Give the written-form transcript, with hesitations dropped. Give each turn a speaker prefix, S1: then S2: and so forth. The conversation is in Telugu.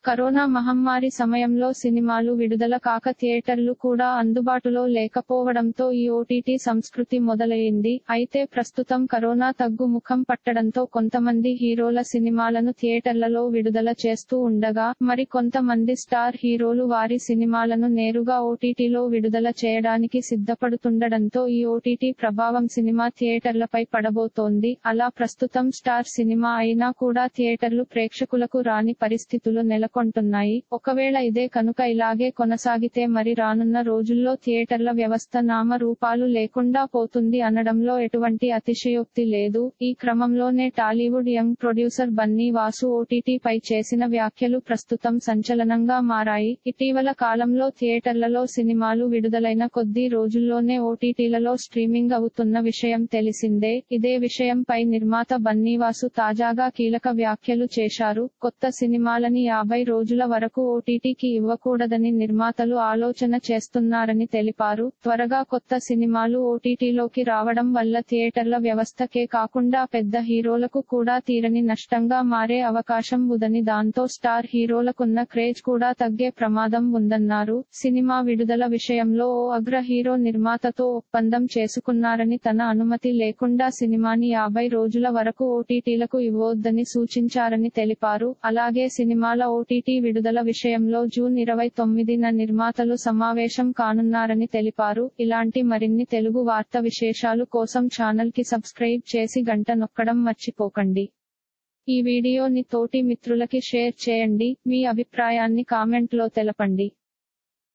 S1: కరోనా మహమ్మారి సమయంలో సినిమాలు విడుదల కాక థియేటర్లు కూడా అందుబాటులో లేకపోవడంతో ఈ ఓటీటీ సంస్కృతి మొదలైంది. అయితే ప్రస్తుతం కరోనా తగ్గుముఖం పట్టడంతో కొంతమంది హీరోల సినిమాలను థియేటర్లలో విడుదల చేస్తూ ఉండగా, మరి కొంతమంది స్టార్ హీరోలు వారి సినిమాలను నేరుగా ఓటీటీలో విడుదల చేయడానికి సిద్ధపడుతుండడంతో ఈ ఓటీటీ ప్రభావం సినిమా థియేటర్లపై పడబోతోంది. అలా ప్రస్తుతం స్టార్ సినిమా అయినా కూడా థియేటర్లు ప్రేక్షకులకు రాని పరిస్థితులు నెలకొంటున్నాయి. ఒకవేళ ఇదే కనుక ఇలాగే కొనసాగితే మరి రానున్న రోజుల్లో థియేటర్ల వ్యవస్థ నామ రూపాలు లేకుండా పోతుంది అనడంలో ఎటువంటి అతిశయోక్తి లేదు. ఈ క్రమంలోనే Tollywood young producer Bunny Vasu OTT పై చేసిన వ్యాఖ్యలు ప్రస్తుతం సంచలనంగా మారాయి. ఇటీవల కాలంలో థియేటర్లలో సినిమాలు విడుదలైన కొద్ది రోజుల్లోనే ఓటీటీలలో స్ట్రీమింగ్ అవుతున్న విషయం తెలిసిందే. ఇదే విషయంపై నిర్మాత బన్నీవాసు తాజాగా కీలక వ్యాఖ్యలు చేశారు. కొత్త సినిమాలని 50 రోజుల వరకు ఓటీటీకి ఇవ్వకూడదని నిర్మాతలు ఆలోచన చేస్తున్నారని తెలిపారు. త్వరగా కొత్త సినిమాలు ఓటీటీలోకి రావడం వల్ల థియేటర్ల వ్యవస్థకే కాకుండా పెద్ద హీరోలకు కూడా తీరని నష్టంగా మారే అవకాశం ఉందని, దాంతో స్టార్ హీరోలకున్న క్రేజ్ కూడా తగ్గే ప్రమాదం ఉందన్నారు. సినిమా విడుదల విషయంలో ఓ అగ్ర హీరో నిర్మాతతో ఒప్పందం చేసుకున్నారని, తన అనుమతి లేకుండా సినిమాని 50 రోజుల వరకు ఓటీటీలకు ఇవ్వొద్దని సూచించారని తెలిపారు. అలాగే సినిమాల ఓటీటీ విడుదల విషయంలో జూన్ 29న నిర్మాతలు సమావేశం కానున్నారని తెలిపారు. ఇలాంటి మరిన్ని తెలుగు వార్త విశేషాలు కోసం ఛానల్ కి సబ్స్క్రైబ్ చేసి గంట నొక్కడం మర్చిపోకండి. ఈ వీడియోని తోటి మిత్రులకి షేర్ చేయండి. మీ అభిప్రాయాన్ని కామెంట్ లో తెలపండి.